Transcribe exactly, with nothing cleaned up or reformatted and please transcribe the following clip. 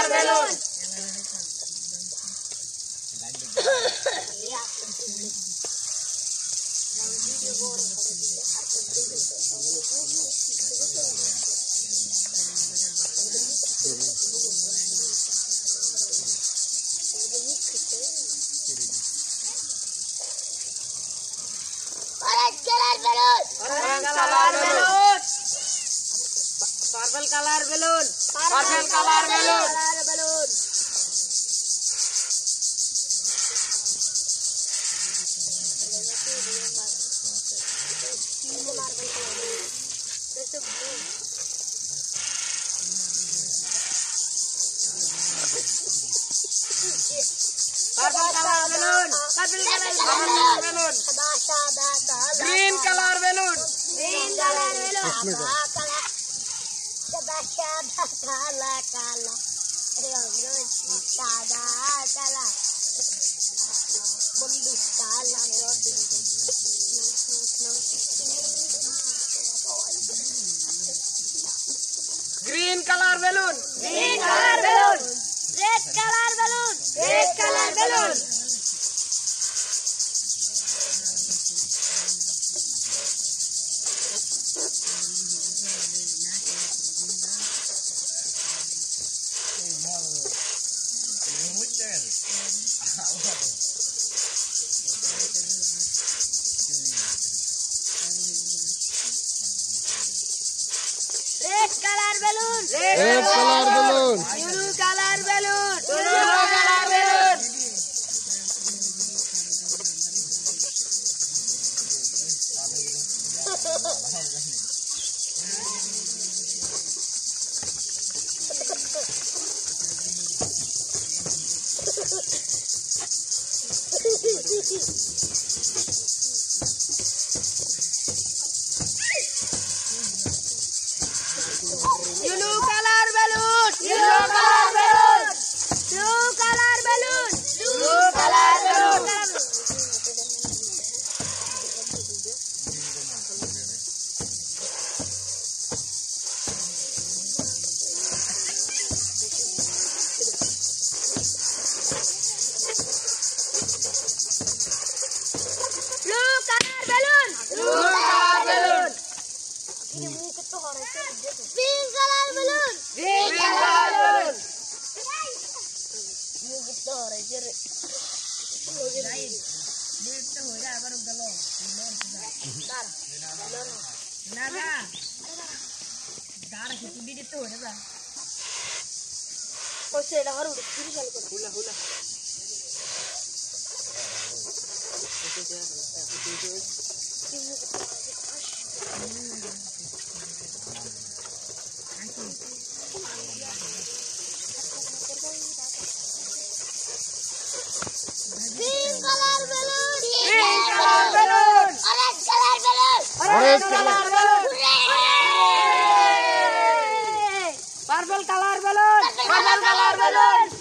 color balloon. Orange color balloon. Orange color balloon. Purple color balloon. Purple color balloon. Color balloon. Purple color balloon. Purple color balloon. Green color balloon. Green color balloon. Kala kala. Kada kala. Bundu kala. Green color balloon. Green color balloon. Red color balloon. Red color balloon. Red color balloon. Red color balloon. Blue color balloon. Blue color balloon. Yellow color balloon. Yellow color balloon. Blue color balloon. Blue color balloon. Blue color balloon. Blue color balloon. Pink color balloon. Green color balloon. Hula hula. Pink color balloon. Green color balloon. Orange color balloon. Orange color balloon. Hooray! Purple color balloon. Purple color balloon.